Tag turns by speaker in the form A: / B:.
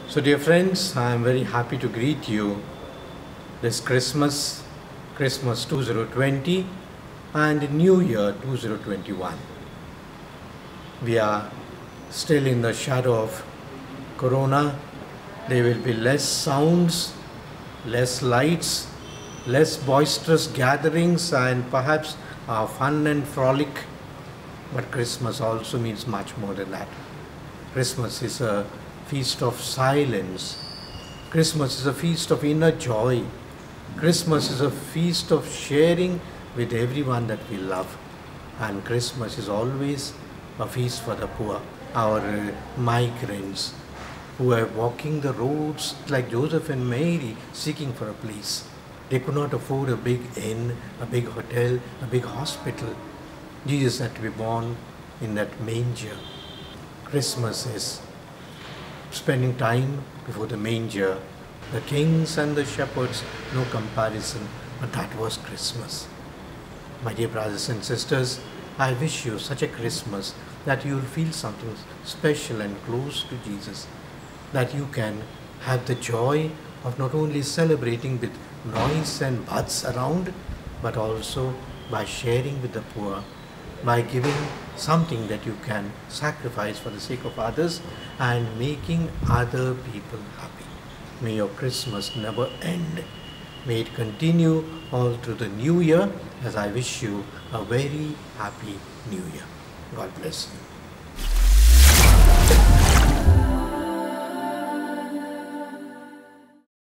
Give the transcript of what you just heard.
A: So dear friends, I am very happy to greet you this Christmas 2020 and New Year 2021. We are still in the shadow of Corona. There will be less sounds, less lights, less boisterous gatherings and perhaps fun and frolic. But Christmas also means much more than that. Christmas is a feast of silence. Christmas is a feast of inner joy. Christmas is a feast of sharing with everyone that we love. And Christmas is always a feast for the poor, our migrants who are walking the roads like Joseph and Mary seeking for a place. They could not afford a big inn, a big hotel, a big hospital. Jesus had to be born in that manger. Christmas is spending time before the manger. The kings and the shepherds, no comparison, but that was Christmas. My dear brothers and sisters, I wish you such a Christmas that you will feel something special and close to Jesus, that you can have the joy of not only celebrating with noise and buzz around, but also by sharing with the poor, by giving something that you can sacrifice for the sake of others and making other people happy. May your Christmas never end. May it continue all through the new year, as I wish you a very happy new year. God bless you.